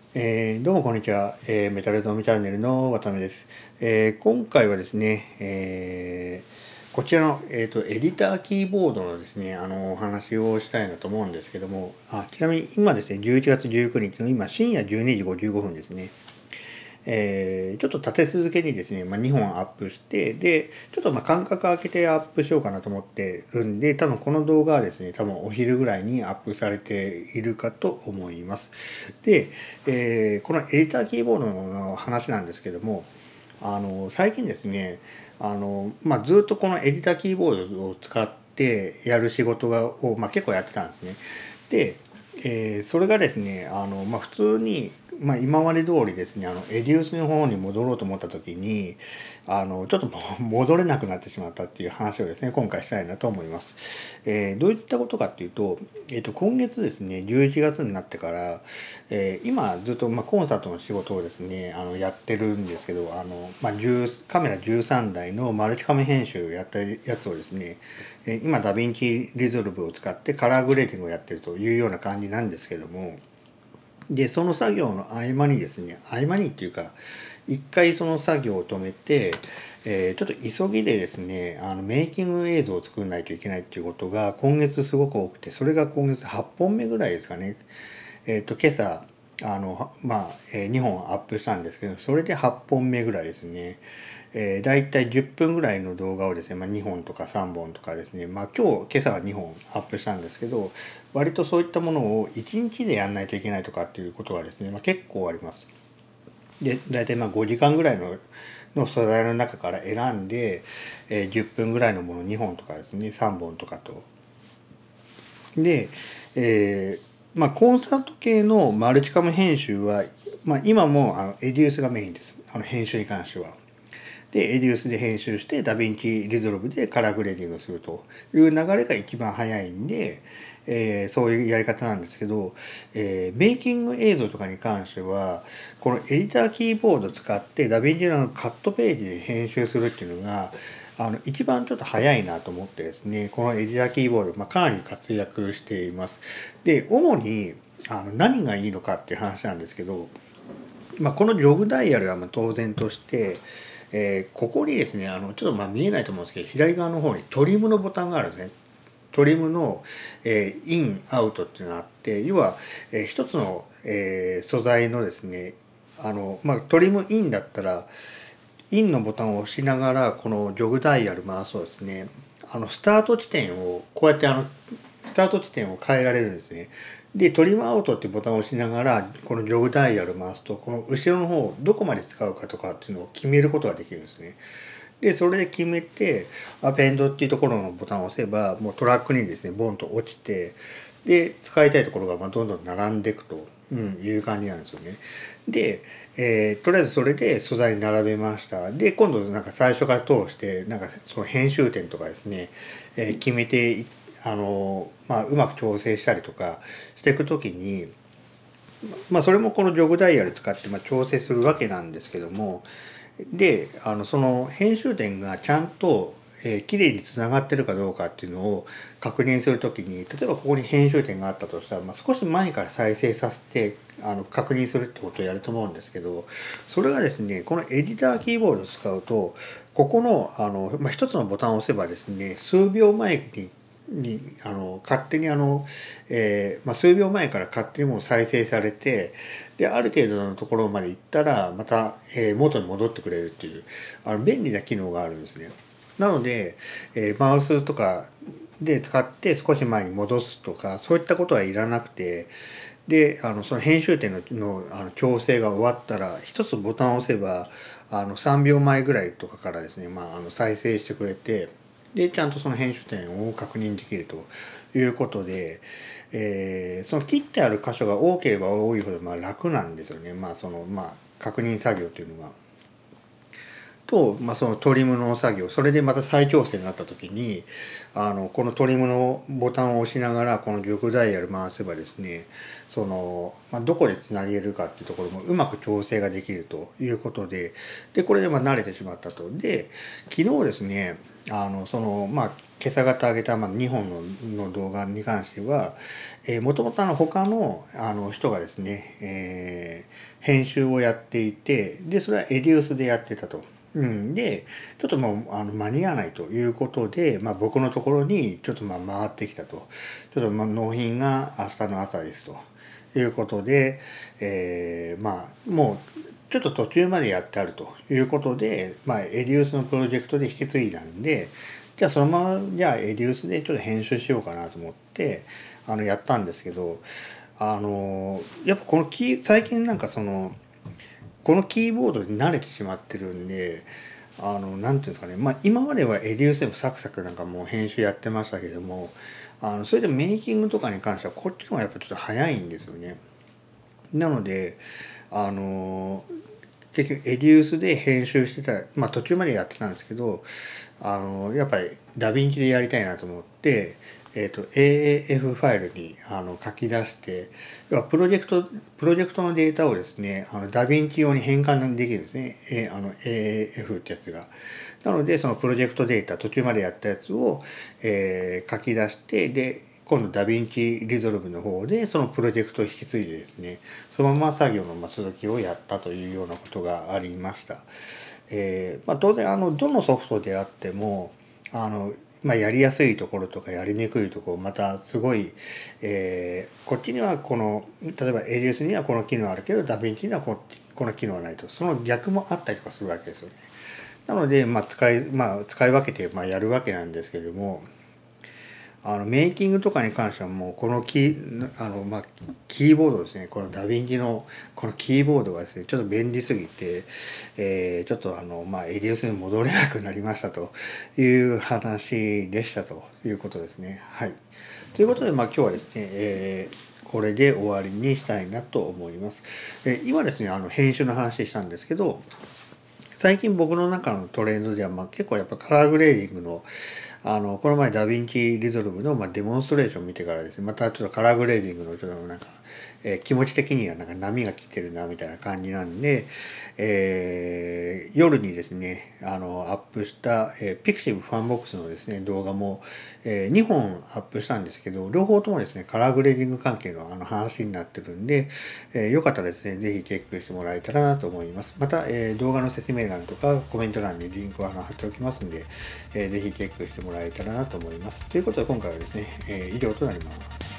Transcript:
どうもこんにちは、メタルゾームチャンネルの渡辺です。今回はですね、こちらの、エディターキーボードのですね、お話をしたいなと思うんですけども、ちなみに今ですね、11月19日の今深夜12時55分ですね。ちょっと立て続けにですね、2本アップして、で、ちょっと間隔空けてアップしようかなと思ってるんで、多分この動画はですね、多分お昼ぐらいにアップされているかと思います。で、このエディターキーボードの話なんですけども、最近ですね、ずっとこのエディターキーボードを使ってやる仕事を、結構やってたんですね。で、それがですね、普通に、今まで通りですね、エディウスの方に戻ろうと思った時に、ちょっと戻れなくなってしまったっていう話をですね、今回したいなと思います。どういったことかっていうと、今月ですね、11月になってから、今ずっと、コンサートの仕事をですね、やってるんですけど、カメラ13台のマルチカメ編集をやったやつをですね、今ダヴィンチリゾルブを使ってカラーグレーディングをやってるというような感じなんですけども、でその作業の合間にですね、合間にっていうか一回その作業を止めて、ちょっと急ぎでですねメイキング映像を作らないといけないっていうことが今月すごく多くて、それが今月8本目ぐらいですかね。今朝2本アップしたんですけど、それで8本目ぐらいですね。だいたい10分ぐらいの動画をですね、2本とか3本とかですね、今朝は2本アップしたんですけど、割とそういったものを1日でやんないといけないとかっていうことがですね、結構あります。でだいたい5時間ぐらいの素材の中から選んで、10分ぐらいのもの2本とかですね、3本とかと。で、コンサート系のマルチカム編集は、今もエディウスがメインです。編集に関しては。で、エディウスで編集して、ダヴィンチリゾルブでカラーグレーディングするという流れが一番早いんで、そういうやり方なんですけど、メイキング映像とかに関しては、このエディターキーボードを使ってダヴィンチのカットページで編集するっていうのが、一番ちょっと早いなと思ってですね、このエディターキーボード、かなり活躍しています。で、主に何がいいのかっていう話なんですけど、このジョグダイヤルは当然として、ここにですね、ちょっと見えないと思うんですけど、左側の方にトリムのボタンがあるんですね。トリムの、イン、アウトっていうのがあって、要は、一つの、素材のですね、トリムインだったら、インのボタンを押しながら、このジョグダイヤル回すとですね、スタート地点を、こうやってスタート地点を変えられるんですね。で、トリムアウトっていうボタンを押しながら、このジョグダイヤル回すと、この後ろの方、どこまで使うかとかっていうのを決めることができるんですね。で、それで決めて、アペンドっていうところのボタンを押せば、もうトラックにですね、ボンと落ちて、で、使いたいところがどんどん並んでいくと、いう感じなんですよね。で、とりあえずそれで素材並べました。で、今度最初から通して、その編集点とかですね、決めて、うまく調整したりとかしていくときに、それもこのジョグダイヤル使って調整するわけなんですけども、でその編集点がちゃんときれいにつながってるかどうかっていうのを確認するときに、例えばここに編集点があったとしたら、少し前から再生させて確認するってことをやると思うんですけど、それがですね、このエディターキーボードを使うと、ここの一つのボタンを押せばですね、数秒前に勝手に数秒前から勝手にもう再生されて、である程度のところまで行ったらまた、元に戻ってくれるっていう便利な機能があるんですね。なので、マウスとかで使って少し前に戻すとか、そういったことはいらなくて、でその編集点の調整が終わったら一つボタンを押せば3秒前ぐらいとかからですね、再生してくれて、でちゃんとその編集点を確認できるということで、その切ってある箇所が多ければ多いほど楽なんですよね。確認作業というのが。と、そのトリムの作業、それでまた再調整になった時にこのトリムのボタンを押しながらこのジョグダイヤル回せばですね、どこでつなげるかっていうところもうまく調整ができるということで、これで慣れてしまったと。で昨日ですね今朝方上げた、2本の動画に関しては、もともと他の人がですね、編集をやっていて、でそれはエデュースでやってたと。でちょっともう間に合わないということで、僕のところにちょっと回ってきたと。ちょっと納品が明日の朝ですということで、もうちょっと途中までやってあるということで、エデュースのプロジェクトで引き継いだんで、じゃあそのままじゃあエデュースでちょっと編集しようかなと思ってやったんですけど、やっぱこの最近なんかこのキーボードに慣れてしまってるんで、なんていうんですかね、今まではエデュースでもサクサクなんかもう編集やってましたけども、それでメイキングとかに関してはこっちの方がやっぱちょっと早いんですよね。なので結局エデュースで編集してた、途中までやってたんですけど、やっぱりダヴィンチでやりたいなと思って、AAF ファイルに書き出して、要はプロジェクトのデータをですねダヴィンチ用に変換できるんですね、AAF ってやつが。なのでそのプロジェクトデータ途中までやったやつを、書き出して、で今度ダヴィンチリゾルブの方でそのプロジェクトを引き継いでですね、そのまま作業の続きをやったというようなことがありました。当然どのソフトであってもやりやすいところとかやりにくいところ、またすごい、こっちには例えばエリウスにはこの機能あるけどダヴィンチにはこの機能はないと、その逆もあったりとかするわけですよね。なので、使い分けてやるわけなんですけれども、メイキングとかに関してはもうこのキーボードですね、このダヴィンチのこのキーボードがですねちょっと便利すぎて、ちょっとエリウスに戻れなくなりましたという話でしたということですね。はい。ということで今日はですね、これで終わりにしたいなと思います。今ですね編集の話したんですけど、最近僕の中のトレンドでは結構やっぱカラーグレーディングのこの前ダヴィンチリゾルブのデモンストレーションを見てからですね、またちょっとカラーグレーディングのちょっとなんか、気持ち的にはなんか波が来てるなみたいな感じなんで、夜にですねアップした、ピクシブファンボックスのですね動画も、2本アップしたんですけど、両方ともですねカラーグレーディング関係の話になってるんで、よかったらですねぜひチェックしてもらえたらなと思います。また、動画の説明欄とかコメント欄にリンクを貼っておきますんで、ぜひチェックしてもらえたらなと思います。ということで今回はですね、以上となります。